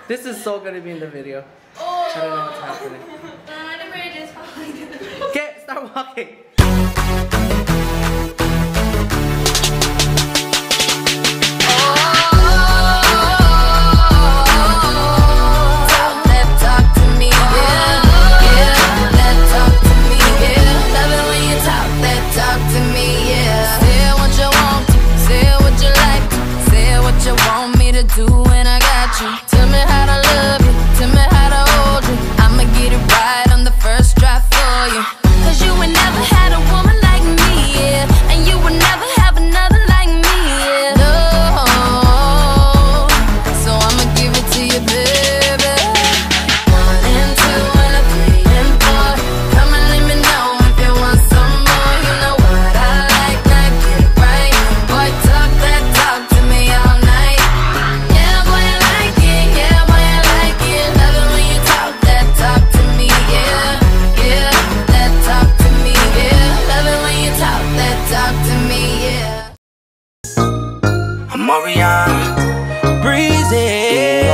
This is so gonna be in the video. I don't know what's happening. Okay, start walking. Mariana, breezy,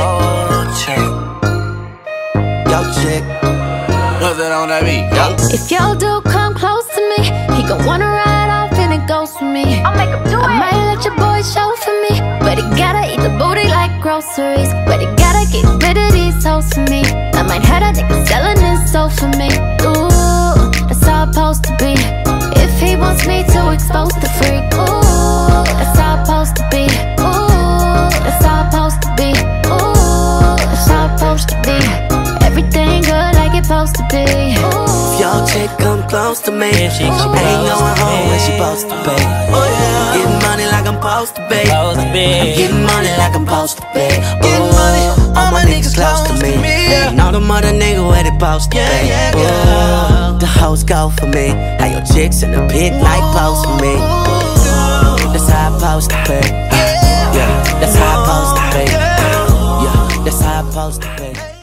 yo chick, what's it on that beat? If y'all do come close to me, he gon' wanna ride off and it goes for me. I'll make him do it. I might let your boy show for me, but he gotta eat the booty like groceries. But he gotta get rid of these hoes for me. I might have a nigga selling his soul for me. Ooh, that's how it's supposed to be. If he wants me to expose the freak, ooh, that's how it's supposed to be. That's how it's supposed to be. Ooh, that's how it's supposed to be. Everything good like it's supposed to be. If your chick come close to me, she ain't going home when she supposed to be. Getting money like I'm supposed to be. I'm getting money like I'm supposed to be. All my niggas close to me, and all the mother niggas where they supposed to be. The hoes go for me. Now your chicks in the pit like close to me. That's how I'm supposed to be. Yeah, that's how I'm supposed to be. Yeah, that's how I'm supposed to be.